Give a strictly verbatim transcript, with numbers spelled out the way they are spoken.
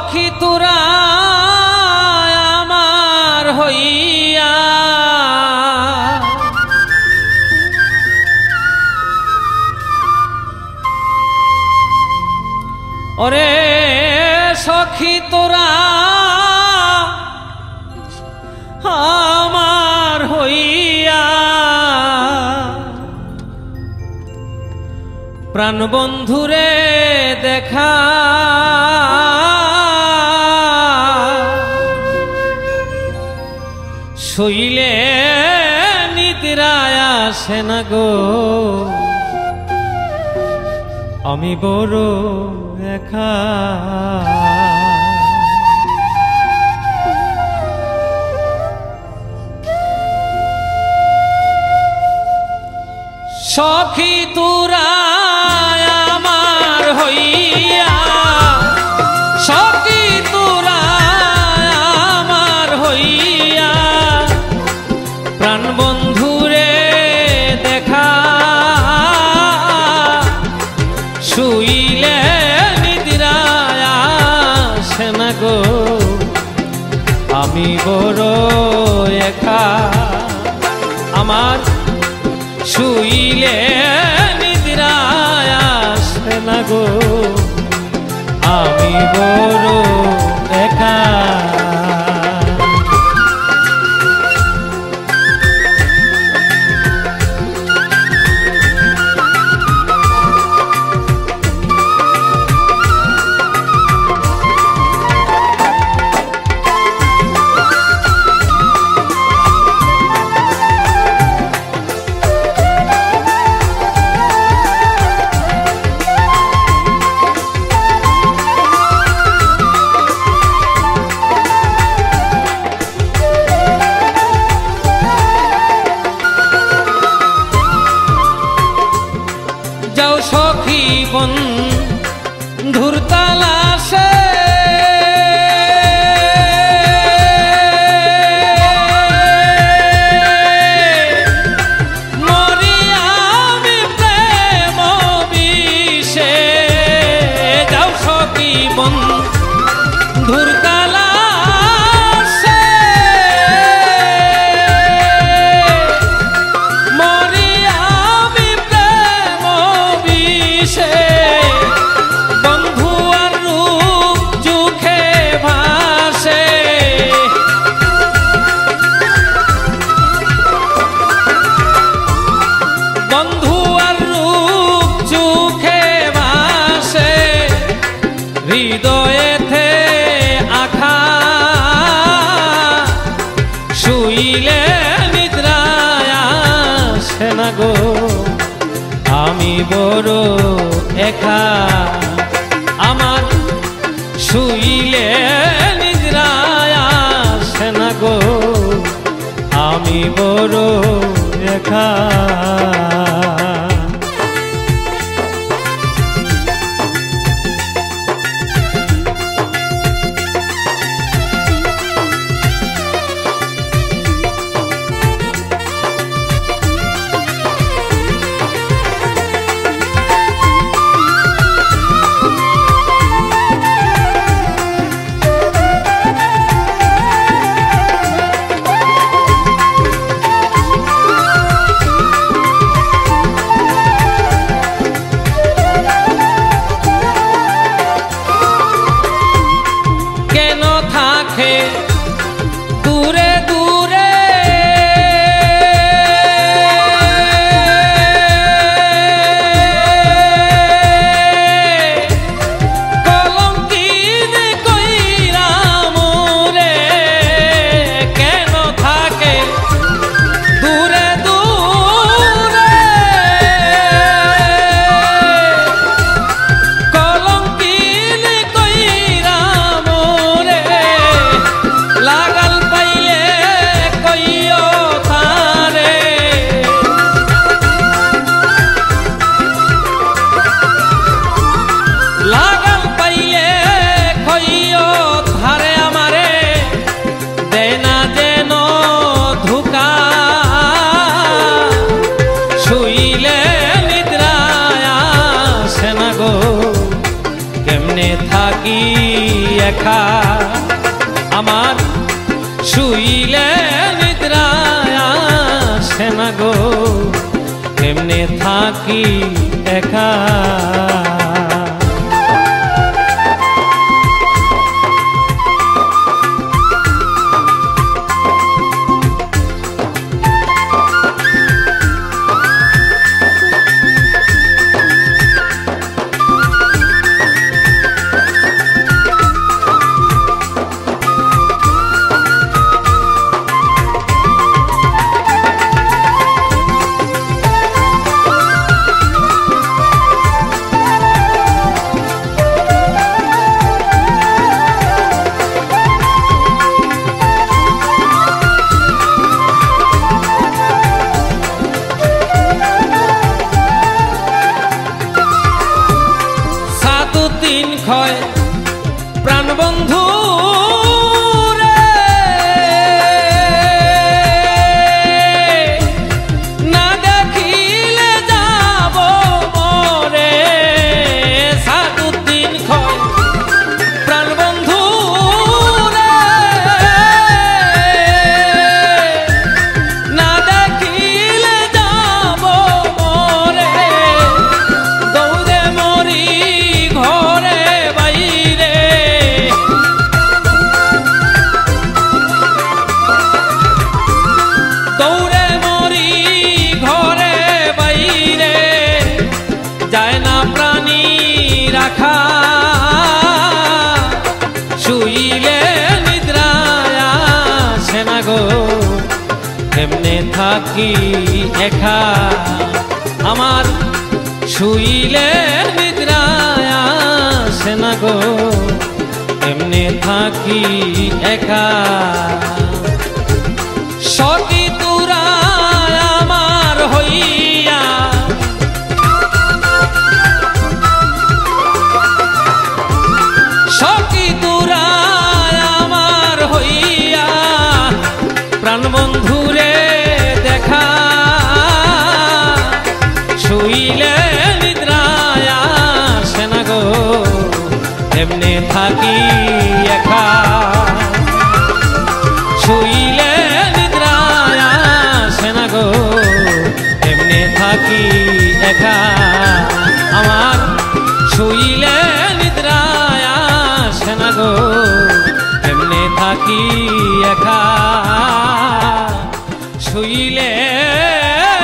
সখী তোরা আমার হইয়া ওরে সখী তোরা আমার হইয়া প্রাণ বন্ধুরে দেখা শুইলে নিদ্রায় আসে না গো আমি বড় একা সখী তোরা আমার হইয়া সখী তোরা আমার হইয়া প্রাণ বন্ধুরে দেখা শুইলে নিদ্রায় আসে না গো আমি বড় একা আমার শুইলে নিদ্রায় আসে না গো আমি বড় একা সখী বন্ধুর তালাশে মরি আমি প্রেম বিষে যাও সখী বন্ধুর তালাশে মরি আমি প্রেম বন্ধু আর রূপ চোখে ভাসে বন্ধু আর রূপ চোখে ভাসে হৃদয়েতে আখা শুইলে নিদ্রায় আসে না গো আমি বড় একা আমার শুইলে নিদ্রায় আসে না গো আমি বড় একা একা আমার শুইলে নিদ্রায় আসে না গো এমনে থাকি একা ক্ষয় প্রাণবন্ধু রে না দেখিলে যাব মরে সাতুদ্দিন ক্ষয় প্রাণবন্ধু রে না দেখিলে যাব মরে দৌড়ে মরি ঘরে দৌড়ে মরি ঘরে বাইরে যায় না প্রাণী রাখা শুইলে নিদ্রায় আসে না গো এমনে থাকি একা আমার শুইলে নিদ্রায় আসে না গো এমনে থাকি একা সখী তোরা আমার হইয়া সখী তোরা আমার হইয়া প্রাণবন্ধুরে দেখা শুইলে নিদ্রায় আসে না গো এমনে থাকি একা শুইলে নিদ্রায় আসে না গো এমনে থাকি একা আমার শুইলে নিদ্রায় আসে না গো এমনে থাকি একা শুইলে